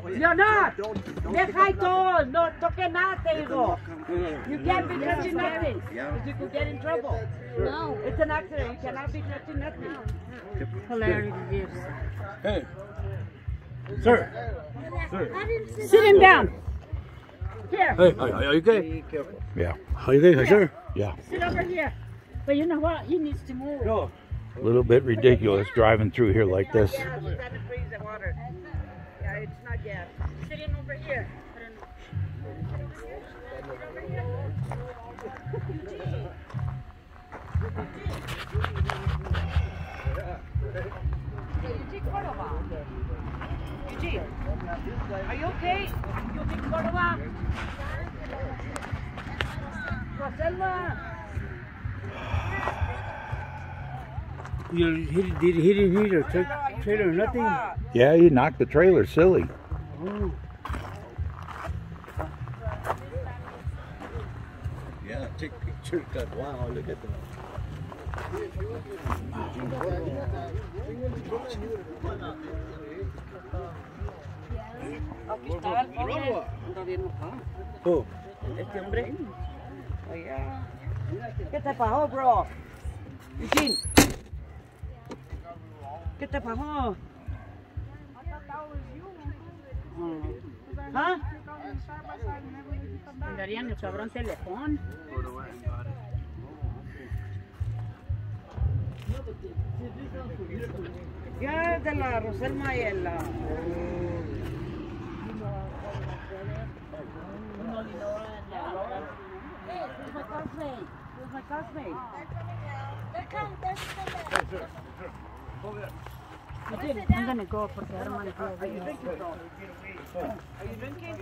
Leonard, deja todo, no toque nada, te digo. You can't be touching nothing, because you could get in trouble. No. It's an accident, you cannot be touching nothing. Hilarious. Hey. Sir. Sit him down. Here. Hey, are you okay? Yeah. Are you okay, sir? Yeah. Sit over here. But you know what? He needs to move. No. A little bit ridiculous driving through here like this. Yeah, he's got to freeze the water. Yeah, it's not gas. Sit him over here. Eugene, are you okay? You think Cordova? Rosella? He didn't hit your trailer or nothing? Yeah, you knocked the trailer silly. Oh. Yeah, take pictures. Wow, look at that. Aquí está el pobre. Anda bien enojado. Oh. Este hombre. Oiga. ¿Qué te pasó, bro? Eugene. ¿Qué te pasó? ¿Ah? Darían el cabrón teléfono. Ya es de la Roselma y el... I'm gonna go porque I don't want to go over here. Are you drinking?